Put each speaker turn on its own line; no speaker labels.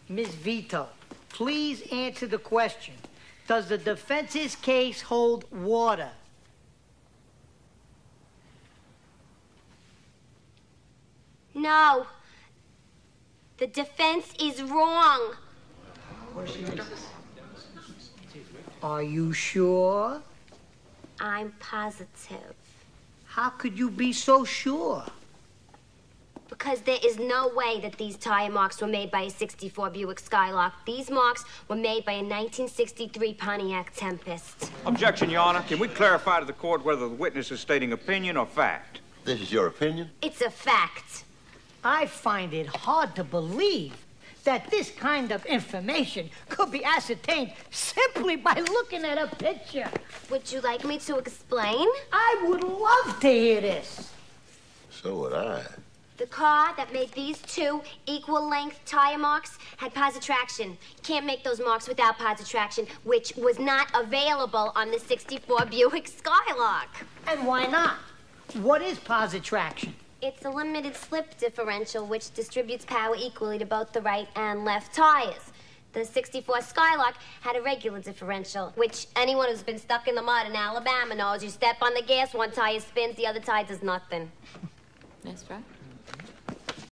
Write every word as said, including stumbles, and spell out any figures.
Miz Vito, please answer the question. Does the defense's case hold water?
No. The defense is wrong.
Are you sure?
I'm positive.
How could you be so sure?
Because there is no way that these tire marks were made by a sixty-four Buick Skylark. These marks were made by a nineteen sixty-three Pontiac Tempest.
Objection, Your Honor. Can we clarify to the court whether the witness is stating opinion or fact?
This is your opinion?
It's a fact.
I find it hard to believe that this kind of information could be ascertained simply by looking at a picture.
Would you like me to explain?
I would love to hear this.
So would I.
The car that made these two equal-length tire marks had positive traction. You can't make those marks without positive traction, which was not available on the sixty-four Buick Skylark.
And why not? What is positive traction?
It's a limited slip differential which distributes power equally to both the right and left tires. The sixty-four Skylark had a regular differential, which anyone who's been stuck in the mud in Alabama knows. You step on the gas, one tire spins, the other tire does nothing.
That's right.